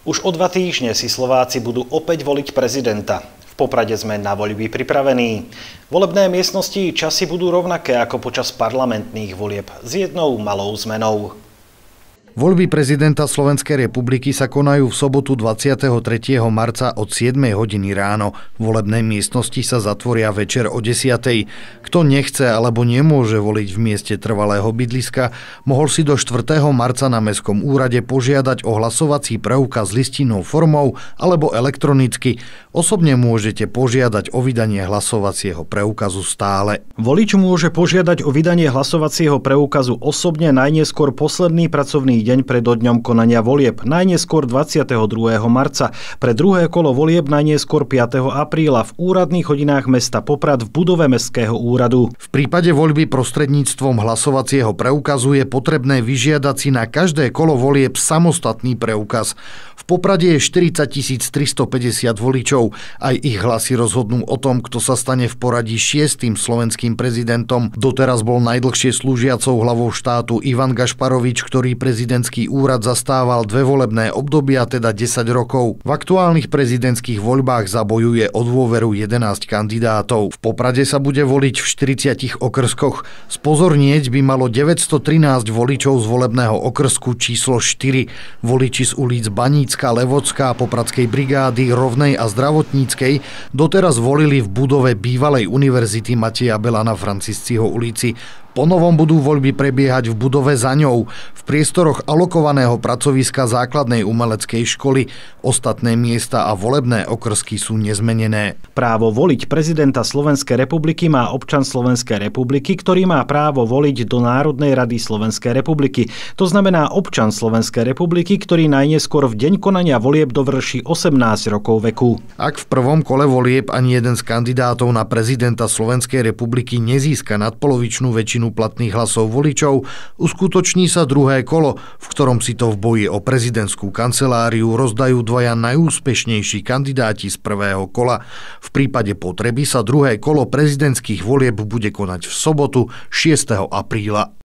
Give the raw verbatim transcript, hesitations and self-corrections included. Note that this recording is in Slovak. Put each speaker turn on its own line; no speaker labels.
Už o dva týždne si Slováci budú opäť voliť prezidenta. V Poprade sme na voľby pripravení. Volebné miestnosti i časy budú rovnaké ako počas parlamentných volieb s jednou malou zmenou.
Voľby prezidenta Slovenskej republiky sa konajú v sobotu dvadsiateho tretieho marca od siedmej hodiny ráno. Volebné miestnosti sa zatvoria večer o desiatej. Kto nechce alebo nemôže voliť v mieste trvalého bydliska, mohol si do štvrtého marca na Mestskom úrade požiadať o hlasovací preukaz listinnou formou alebo elektronicky. Osobne môžete požiadať o vydanie hlasovacieho preukazu stále.
Volič môže požiadať o vydanie hlasovacieho preukazu osobne najneskôr posledný pracovný deň pred dňom konania volieb, najneskôr dvadsiateho druhého marca, pre druhé kolo volieb najneskôr piateho apríla v úradných hodinách mesta Poprad v budove Mestského úradu.
V prípade voľby prostredníctvom hlasovacieho preukazu je potrebné vyžiadať si na každé kolo volieb samostatný preukaz. V Poprade je štyridsaťtisíc tristopäťdesiat voličov. Aj ich hlasy rozhodnú o tom, kto sa stane v poradí šiestym slovenským prezidentom. Doteraz bol najdlhšie slúžiacou hlavou štátu Ivan Gašparovič, ktorý prezidentský úrad zastával dve volebné obdobia, teda desať rokov. V aktuálnych prezidentských voľbách zabojuje o dôveru jedenásť kandidátov. V Poprade sa bude voliť v štyridsiatich okrskoch. Spozornieť by malo deväťstotrinásť voličov z volebného okrsku číslo štyri. Voliči z ulic Banícka, Levocká, Popradskej brigády, Rovnej a Zdravotníckej doteraz volili v budove bývalej univerzity Mateja Bela na Francisciho ulici. Ponovom budú voľby prebiehať v budove za ňou, v priestoroch alokovaného pracoviska základnej umeleckej školy. Ostatné miesta a volebné okrsky sú nezmenené.
Právo voliť prezidenta Slovenskej republiky má občan Slovenskej republiky, ktorý má právo voliť do Národnej rady Slovenskej republiky. To znamená občan Slovenskej republiky, ktorý najneskôr v deň konania volieb dovrší osemnásť rokov veku.
Ak v prvom kole volieb ani jeden z kandidátov na prezidenta Slovenskej republiky nezíska nadpolovičnú väčšinu platných hlasov voličov, uskutoční sa druhé kolo, v ktorom si to v boji o prezidentskú kanceláriu rozdajú dvaja najúspešnejší kandidáti z prvého kola. V prípade potreby sa druhé kolo prezidentských volieb bude konať v sobotu šiesteho apríla.